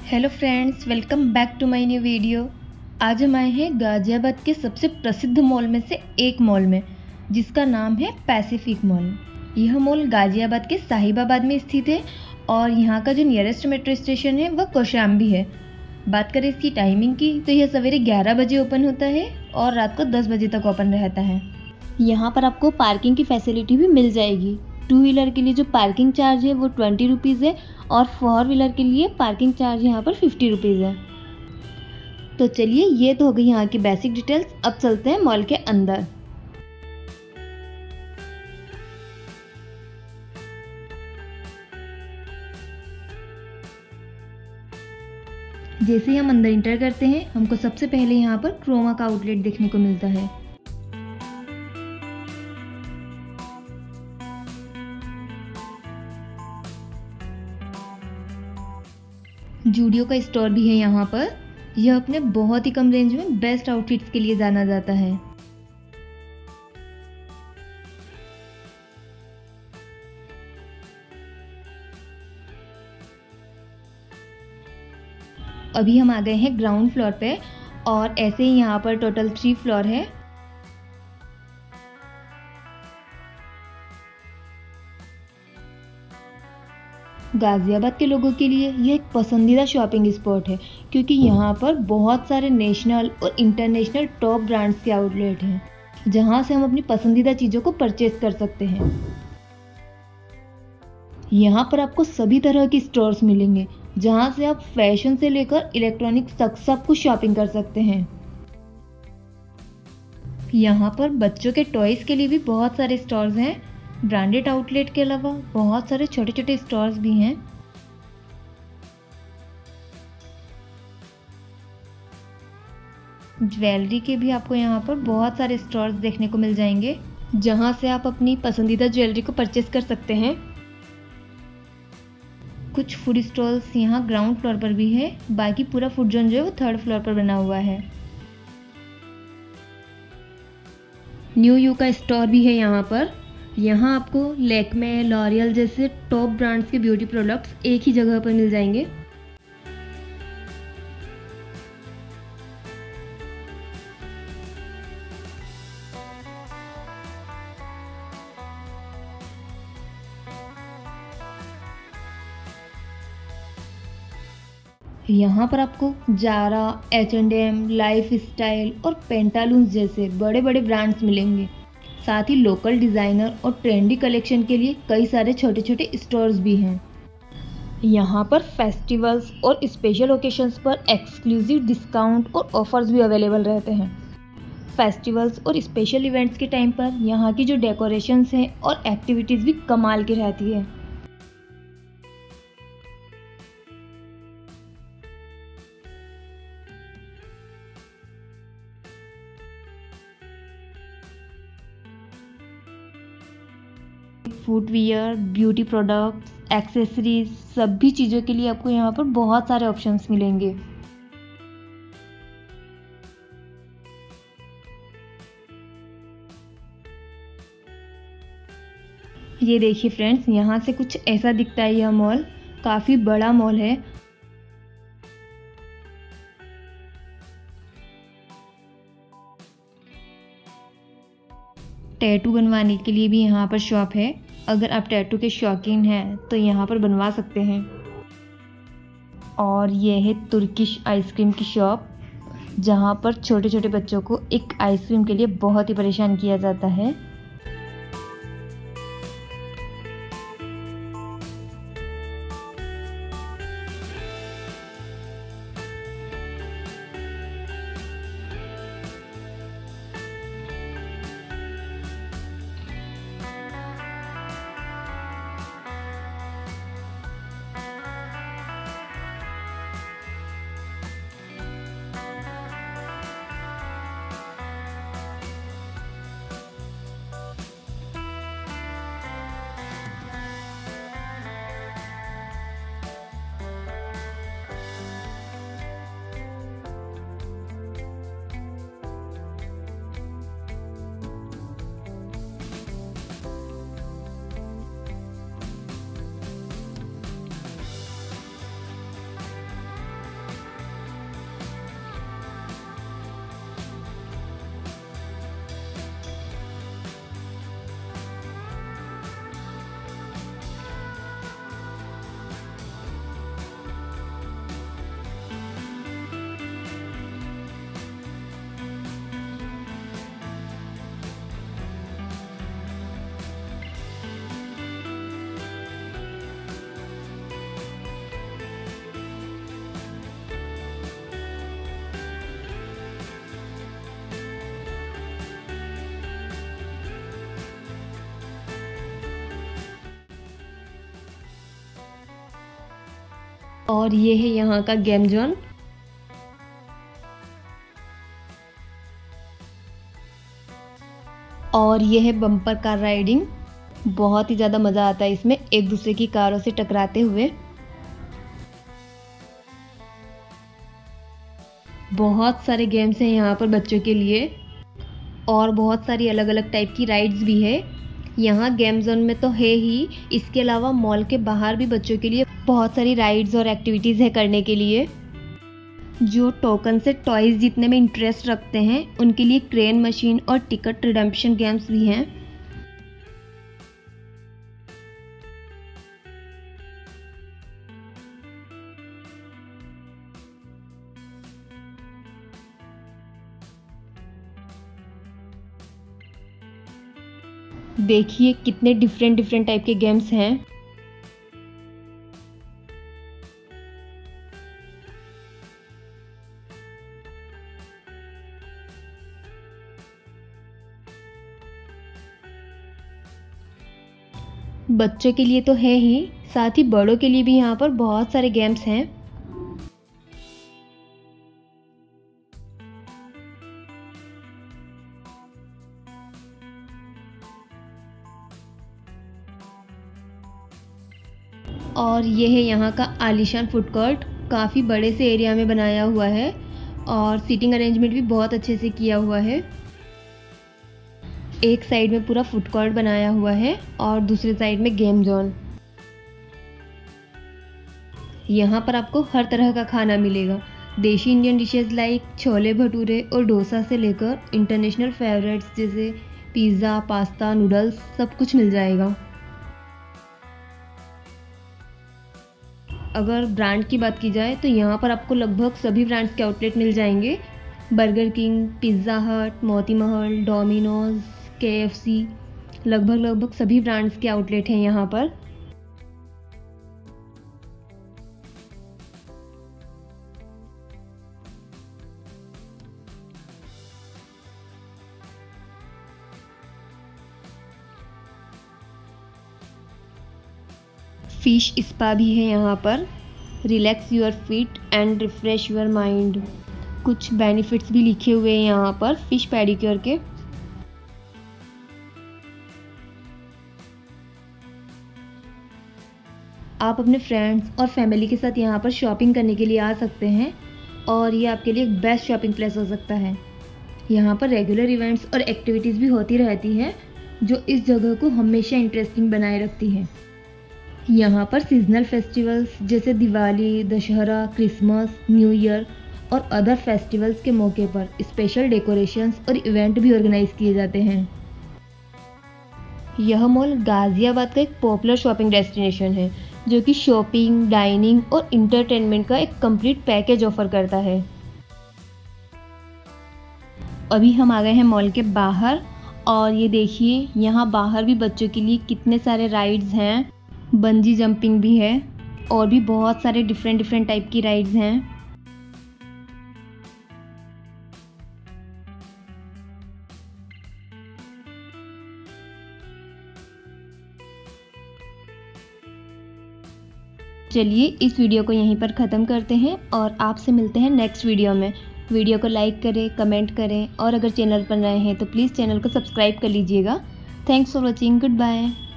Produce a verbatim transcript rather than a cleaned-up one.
Hello friends, welcome back to my new video. आज हम आए हैं गाज़ियाबाद के सबसे प्रसिद्ध मॉल में से एक मॉल में, जिसका नाम है पैसिफिक मॉल। यह मॉल गाज़ियाबाद के साहिबाबाद में स्थित है और यहाँ का जो नियरेस्ट मेट्रो स्टेशन है वह कौशाम्बी है। बात करें इसकी टाइमिंग की तो यह सवेरे ग्यारह बजे ओपन होता है और रात को दस बजे तक ओपन रहता है। यहाँ पर आपको पार्किंग की फैसिलिटी भी मिल जाएगी। टू व्हीलर के लिए जो पार्किंग चार्ज है वो ट्वेंटी रुपीज़ है और फोर व्हीलर के लिए पार्किंग चार्ज यहाँ पर फिफ्टी रुपीज़ है। तो चलिए, ये तो हो गई यहाँ की बेसिक डिटेल्स। अब चलते हैं मॉल के अंदर। जैसे ही हम अंदर इंटर करते हैं, हमको सबसे पहले यहाँ पर क्रोमा का आउटलेट देखने को मिलता है। जूडियो का स्टोर भी है यहाँ पर। यह अपने बहुत ही कम रेंज में बेस्ट आउटफिट्स के लिए जाना जाता है। अभी हम आ गए हैं ग्राउंड फ्लोर पे और ऐसे ही यहाँ पर टोटल थ्री फ्लोर है। गाज़ियाबाद के लोगों के लिए यह एक पसंदीदा शॉपिंग स्पॉट है, क्योंकि यहाँ पर बहुत सारे नेशनल और इंटरनेशनल टॉप ब्रांड्स के आउटलेट हैं, जहाँ से हम अपनी पसंदीदा चीज़ों को परचेज कर सकते हैं। यहाँ पर आपको सभी तरह की स्टोर्स मिलेंगे, जहाँ से आप फैशन से लेकर इलेक्ट्रॉनिक्स तक सब कुछ शॉपिंग कर सकते हैं। यहाँ पर बच्चों के टॉयज़ के लिए भी बहुत सारे स्टोर्स हैं। ब्रांडेड आउटलेट के अलावा बहुत सारे छोटे छोटे स्टोर्स भी हैं। ज्वेलरी के भी आपको यहाँ पर बहुत सारे स्टोर्स देखने को मिल जाएंगे, जहाँ से आप अपनी पसंदीदा ज्वेलरी को परचेज कर सकते हैं। कुछ फूड स्टॉल्स यहाँ ग्राउंड फ्लोर पर भी है, बाकी पूरा फूड जोन जो है वो थर्ड फ्लोर पर बना हुआ है। न्यू यू का स्टोर भी है यहाँ पर। यहाँ आपको लैक्मे, लॉरियल जैसे टॉप ब्रांड्स के ब्यूटी प्रोडक्ट्स एक ही जगह पर मिल जाएंगे। यहाँ पर आपको Zara, H and M, lifestyle और पेंटालून्स जैसे बड़े बड़े ब्रांड्स मिलेंगे। साथ ही लोकल डिज़ाइनर और ट्रेंडी कलेक्शन के लिए कई सारे छोटे छोटे स्टोर्स भी हैं। यहाँ पर फेस्टिवल्स और स्पेशल ओकेशंस पर एक्सक्लूसिव डिस्काउंट और ऑफर्स भी अवेलेबल रहते हैं। फेस्टिवल्स और स्पेशल इवेंट्स के टाइम पर यहाँ की जो डेकोरेशंस हैं और एक्टिविटीज़ भी कमाल की रहती है। फुटवियर, ब्यूटी प्रोडक्ट्स, एक्सेसरीज, सभी चीज़ों के लिए आपको यहाँ पर बहुत सारे ऑप्शंस मिलेंगे। ये देखिए फ्रेंड्स, यहाँ से कुछ ऐसा दिखता है। यह मॉल काफ़ी बड़ा मॉल है। टैटू बनवाने के लिए भी यहाँ पर शॉप है। अगर आप टैटू के शौकीन हैं तो यहाँ पर बनवा सकते हैं। और यह है तुर्किश आइसक्रीम की शॉप, जहाँ पर छोटे छोटे बच्चों को एक आइसक्रीम के लिए बहुत ही परेशान किया जाता है। और ये है यहाँ का गेम जोन। और ये है बम्पर कार राइडिंग। बहुत ही ज़्यादा मज़ा आता है इसमें, एक दूसरे की कारों से टकराते हुए। बहुत सारे गेम्स हैं यहाँ पर बच्चों के लिए और बहुत सारी अलग अलग टाइप की राइड्स भी है। यहाँ गेम जोन में तो है ही, इसके अलावा मॉल के बाहर भी बच्चों के लिए बहुत सारी राइड्स और एक्टिविटीज़ है करने के लिए। जो टोकन से टॉयज़ जीतने में इंटरेस्ट रखते हैं उनके लिए क्रेन मशीन और टिकट रिडेम्पशन गेम्स भी हैं। देखिए कितने डिफरेंट डिफरेंट टाइप के गेम्स हैं। बच्चों के लिए तो है ही, साथ ही बड़ों के लिए भी यहाँ पर बहुत सारे गेम्स हैं। और ये है यहाँ का आलीशान फूड कोर्ट, काफ़ी बड़े से एरिया में बनाया हुआ है और सीटिंग अरेंजमेंट भी बहुत अच्छे से किया हुआ है। एक साइड में पूरा फूड कोर्ट बनाया हुआ है और दूसरे साइड में गेम जोन। यहाँ पर आपको हर तरह का खाना मिलेगा, देशी Indian dishes like chole bhature और डोसा से लेकर इंटरनेशनल फेवरेट्स जैसे पिज़्ज़ा, पास्ता, नूडल्स, सब कुछ मिल जाएगा। अगर ब्रांड की बात की जाए तो यहाँ पर आपको लगभग सभी ब्रांड्स के आउटलेट मिल जाएंगे। बर्गर किंग, पिज़्ज़ा हट, मोती महल, डोमिनोज, के एफ सी, लगभग लगभग सभी ब्रांड्स के आउटलेट हैं यहाँ पर। फिश स्पा भी है यहाँ पर, relax your feet and refresh your mind. कुछ बेनिफिट्स भी लिखे हुए हैं यहाँ पर फिश पेडिक्योर के। आप अपने फ्रेंड्स और फैमिली के साथ यहाँ पर शॉपिंग करने के लिए आ सकते हैं और ये आपके लिए एक बेस्ट शॉपिंग प्लेस हो सकता है। यहाँ पर रेगुलर इवेंट्स और एक्टिविटीज़ भी होती रहती है जो इस जगह को हमेशा इंटरेस्टिंग बनाए रखती है। यहाँ पर सीजनल फेस्टिवल्स जैसे Diwali, Dussehra, Christmas, new year और अदर फेस्टिवल्स के मौके पर स्पेशल डेकोरेशंस और इवेंट भी ऑर्गेनाइज किए जाते हैं। यह मॉल गाज़ियाबाद का एक पॉपुलर शॉपिंग डेस्टिनेशन है जो कि शॉपिंग, डाइनिंग और इंटरटेनमेंट का एक कंप्लीट पैकेज ऑफर करता है। अभी हम आ गए हैं मॉल के बाहर और ये देखिए यहाँ बाहर भी बच्चों के लिए कितने सारे राइड्स हैं, बंजी जंपिंग भी है और भी बहुत सारे डिफरेंट डिफरेंट टाइप की राइड्स हैं। चलिए इस वीडियो को यहीं पर ख़त्म करते हैं और आपसे मिलते हैं नेक्स्ट वीडियो में। वीडियो को लाइक करें, कमेंट करें और अगर चैनल पर नए हैं तो प्लीज़ चैनल को सब्सक्राइब कर लीजिएगा। Thanks for watching, good bye.